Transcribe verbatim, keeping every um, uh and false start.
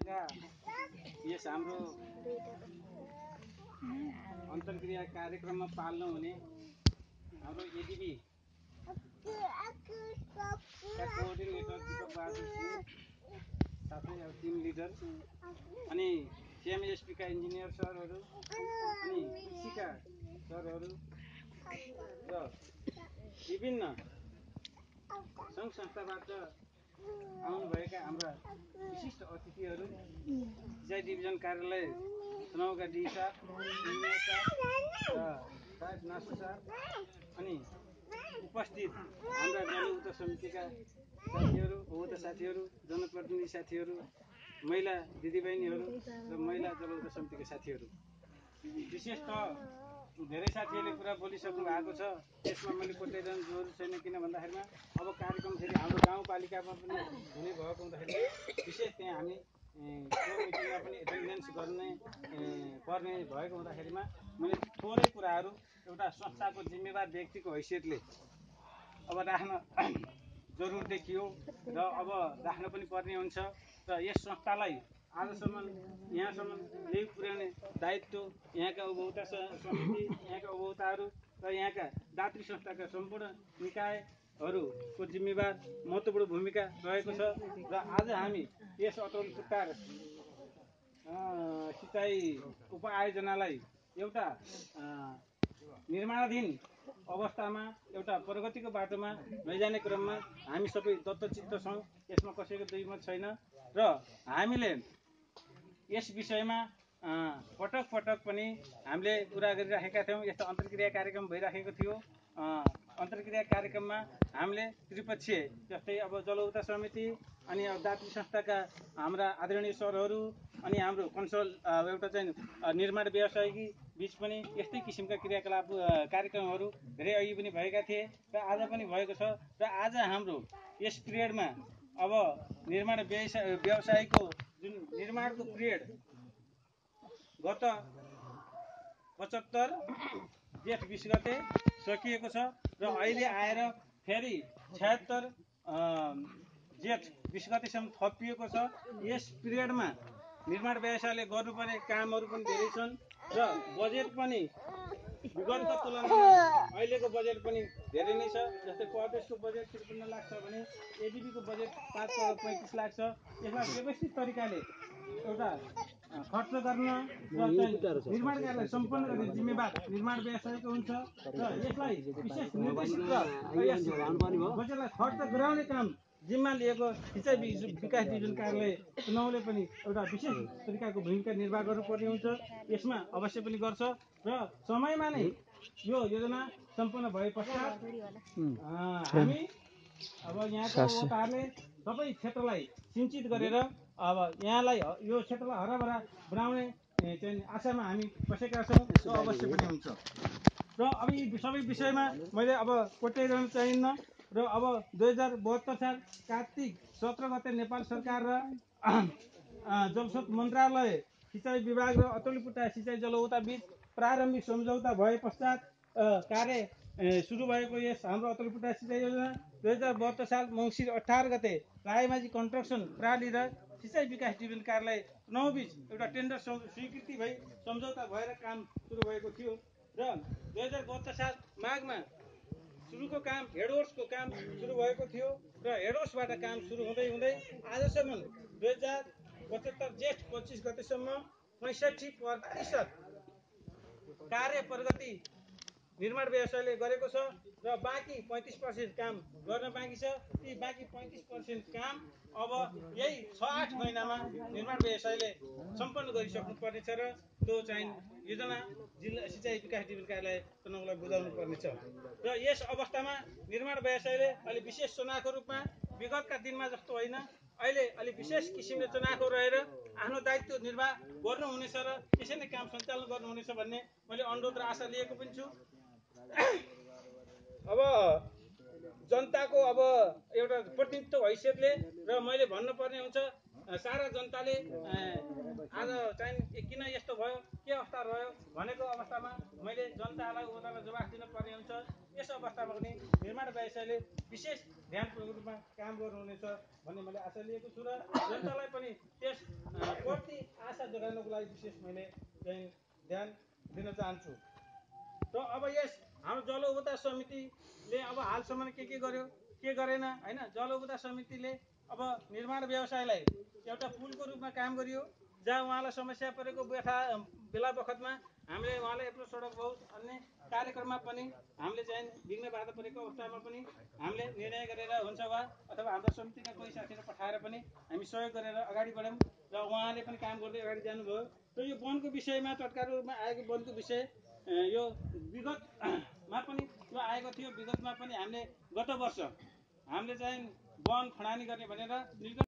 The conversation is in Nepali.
यस हाम्रो अन्तर्क्रिया कार्यक्रममा पाल्नु हुने हाम्रो एडिबी कोअर्डिनेटर दीपक बहादुर सिंह साथै अब टिम लिडर अनि सिएमएसपीका इन्जिनियर सरहरू अनि कृषिका सरहरू र विभिन्न सङ्घ संस्थाबाट आउनुभएका हाम्रा विशिष्ट अतिथिहरू सिँचाइ डिभिजन कार्यालय तनहुँका डी साहब इन्जिनियर साहब र साहब नासु साहब अनि उपस्थित हाम्रा जलउत समितिका साथीहरू उपभोक्ता साथीहरू जनप्रतिनिधि साथीहरू महिला दिदीबहिनीहरू र महिला जलउत समितिका साथीहरू विशेष त धेरै साथीहरूले कुरा बोलिसक्नु भएको छ। त्यसमा मैले कोट्याइरहनु जरुरी छैन किन भन्दाखेरिमा अब कार्यक्रम फेरि हाम्रो गाउँपालिकामा पनि हुने भएको हुँदाखेरि विशेष त्यहाँ हामी मिटिङमा पनि एटेन्डेन्स गर्ने पर्ने भएको हुँदाखेरिमा मैले थोरै कुराहरू एउटा संस्थाको जिम्मेवार व्यक्तिको हैसियतले अब राख्न जरुर देखियो र अब राख्न पनि पर्ने हुन्छ र यस संस्थालाई आजसम्म यहाँसम्म ल्याइ पुर्याउने दायित्व यहाँका उपभोक्ता समिति यहाँका उपभोक्ताहरू र यहाँका दात्री संस्थाका सम्पूर्ण निकायहरूको जिम्मेवार महत्त्वपूर्ण भूमिका रहेको छ र आज हामी यस अटल पुट्टार सिँचाइ उपआयोजनालाई एउटा निर्माणाधीन अवस्थामा एउटा प्रगतिको बाटोमा लैजाने क्रममा हामी सबै दत्तचित्त छौँ। यसमा कसैको दुई मत छैन र हामीले यस विषयमा पटक पटक पनि हामीले कुरा गरिराखेका थियौँ। यस्तो अन्तर्क्रिया कार्यक्रम भइराखेको थियो। अन्तर्क्रिया कार्यक्रममा हामीले त्रिपक्षीय जस्तै अब जलउता समिति अनि अब दात्री संस्थाका हाम्रा आदरणीय सरहरू अनि हाम्रो कन्सल एउटा चाहिँ निर्माण व्यवसायिकी बीच पनि यस्तै किसिमका क्रियाकलाप कार्यक्रमहरू धेरै अघि पनि भएका थिए र आज पनि भएको छ र आज हाम्रो यस पिरियडमा अब निर्माण व्यवसाय व्यवसायको जुन निर्माणको पिरियड गत पचहत्तर जेठ बिस गते सकिएको छ र अहिले आएर फेरि छयत्तर जेठ बिस गतेसम्म थपिएको छ। यस पिरियडमा निर्माण व्यवसायले गर्नुपर्ने कामहरू पनि धेरै छन् र बजेट पनि विगतको तुलनामा अहिलेको बजेट पनि धेरै नै छ। जस्तै प्रदेशको बजेट त्रिपन्न लाख छ भने एडिबीको बजेट पाँच करोड पैँतिस लाख छ। यसलाई व्यवस्थित तरिकाले एउटा खर्च गर्न र निर्माण कार्य सम्पन्न गर्ने जिम्मेवार निर्माण व्यवसायको हुन्छ र यसलाई विशेष निर्देशित र बजेटलाई खर्च गराउने काम जिम्मा लिएको सिँचाइ विकास डिभिजन कार्यालय तनहुँले पनि एउटा विशेष तरिकाको भूमिका निर्वाह गर्नुपर्ने हुन्छ। यसमा अवश्य पनि गर्छ र समयमा नै यो योजना सम्पन्न भए पश्चात हामी अब यहाँका उपभोक्ताहरूले सबै क्षेत्रलाई सिंचित गरेर अब यहाँलाई यो क्षेत्रलाई हराभरा बनाउने चाहिँ आशामा हामी बसेका छौँ र अवश्य पनि हुन्छ र अब यी सबै विषयमा मैले अब कोट्याइरहनु चाहिन्न र अब दुई हजार बहत्तर साल कार्तिक सत्र गते नेपाल सरकार र जलस्रोत मन्त्रालय सिँचाइ विभाग र अतुलिपुटा सिँचाइ जलउता बीच प्रारम्भिक सम्झौता भए पश्चात कार्य सुरु भएको यस हाम्रो अतुलिपुटा सिँचाइ योजना दुई हजार बहत्तर साल मङ्सिर अठार गते रायमाझी कन्स्ट्रक्सन प्रणाली र सिँचाइ विकास डिभिजन कार्यालय तनहुँ बीच एउटा टेन्डर स्वीकृति भई सम्झौता भएर काम सुरु भएको थियो र दुई हजार बहत्तर साल माघमा सुरुको काम हेडवर्क्सको काम सुरु भएको थियो र हेडवर्क्सबाट काम सुरु हुँदै हुँदै आजसम्म दुई हजार पचहत्तर जेठ पच्चिस गतेसम्म पैँसठी प्रतिशत कार्य प्रगति निर्माण व्यवसायले गरेको छ र बाँकी पैँतिस पर्सेन्ट काम गर्न बाँकी छ। ती बाँकी पैँतिस पर्सेन्ट काम अब यही छ आठ महिनामा निर्माण व्यवसायले सम्पन्न गरिसक्नु पर्नेछ र त्यो चाहिँ योजना जिल्ला सिँचाइ विकास डिभिजन कार्यालय तनहुँलाई बुझाउनु पर्नेछ र यस अवस्थामा निर्माण व्यवसायले अलि विशेष चुनावको रूपमा विगतका दिनमा जस्तो होइन अहिले अलि विशेष किसिमले चुनावको रहेर आफ्नो दायित्व निर्वाह गर्नुहुनेछ र यसै नै काम सञ्चालन गर्नुहुनेछ भन्ने मैले अनुरोध र आशा लिएको पनि छु। अब जनताको अब एउटा प्रतिनिधित्व हैसियतले र मैले भन्नुपर्ने हुन्छ सारा जनताले आज चाहिँ किन यस्तो भयो के अवस्था रह्यो भनेको अवस्थामा मैले जनतालाई उनीहरूलाई जवाफ दिनुपर्ने हुन्छ। यस अवस्थामा पनि निर्माण व्यवसायले विशेष ध्यानपूर्वक रूपमा काम गर्नुहुनेछ भन्ने मैले आशा लिएको छु र जनतालाई पनि त्यस गर्नको लागि विशेष मैले चाहिँ ध्यान दिन चाहन्छु। र अब यस हाम्रो जल उपभोक्ता समितिले अब हालसम्म के के गर्यो के गरेन होइन। जल उपभोक्ता समितिले अब निर्माण व्यवसायलाई एउटा पुलको रूपमा काम गरियो, जहाँ उहाँलाई समस्या परेको बेथा बेला बखतमा हामीले उहाँलाई यत्रो सडक बहुत अन्य कार्यक्रममा पनि हामीले चाहिँ विघ्न बाधा परेको अवस्थामा पनि हामीले निर्णय गरेर हुन्छ वा अथवा हाम्रो समितिका कोही साथीहरू पठाएर पनि हामी सहयोग गरेर अगाडि बढ्यौँ र उहाँले पनि काम गर्दै अगाडि जानुभयो। र यो वनको विषयमा तत्काल रूपमा आएको वनको विषय यो विगतमा पनि यो आएको थियो। विगतमा पनि हामीले गत वर्ष हामीले चाहिँ वन खडानी गर्ने भनेर